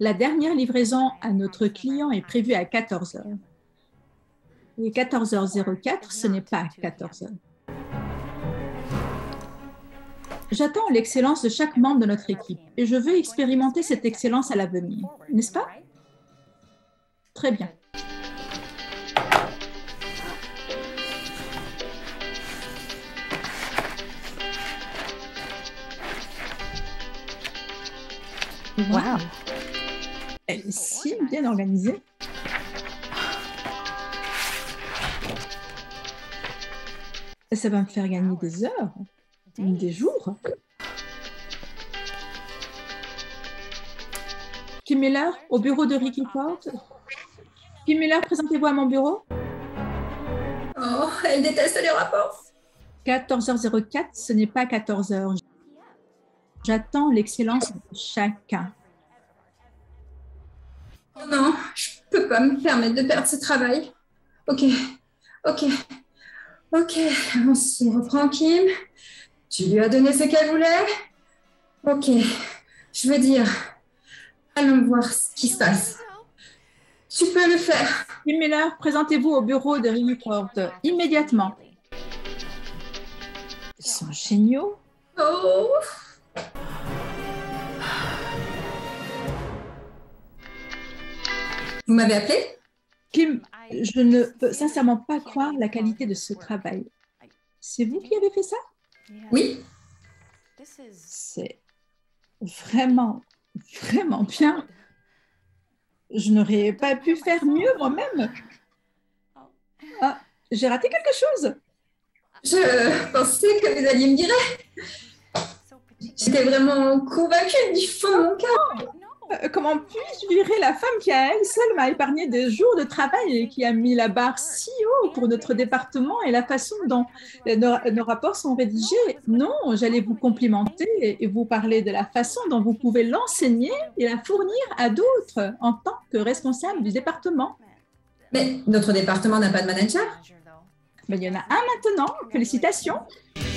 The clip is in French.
La dernière livraison à notre client est prévue à 14 heures. Il est 14h04, ce n'est pas 14 heures. J'attends l'excellence de chaque membre de notre équipe et je veux expérimenter cette excellence à l'avenir, n'est-ce pas? Très bien. Wow. Elle est si bien organisée. Ça va me faire gagner des heures, des jours. Kim Miller, au bureau de Ricky Ford. Kim Miller, présentez-vous à mon bureau. Oh, elle déteste les rapports. 14h04, ce n'est pas 14h. J'attends l'excellence de chacun. Oh non, je peux pas me permettre de perdre ce travail. Ok, on se reprend, Kim. Tu lui as donné ce qu'elle voulait? Ok, je veux dire, allons voir ce qui se passe. Tu peux le faire. Kim Miller, présentez-vous au bureau de Ricky Ford immédiatement. Ils sont géniaux. Oh. Vous m'avez appelé? Kim, je ne peux sincèrement pas croire la qualité de ce travail. C'est vous qui avez fait ça? Oui. C'est vraiment, vraiment bien. Je n'aurais pas pu faire mieux moi-même. Ah, j'ai raté quelque chose. Je pensais que vous alliez me dire. J'étais vraiment convaincue du fond de mon cœur. Comment puis-je virer la femme qui, à elle seule, m'a épargné des jours de travail et qui a mis la barre si haut pour notre département et la façon dont nos rapports sont rédigés? Non, j'allais vous complimenter et vous parler de la façon dont vous pouvez l'enseigner et la fournir à d'autres en tant que responsable du département. Mais notre département n'a pas de manager? Mais il y en a un maintenant. Félicitations.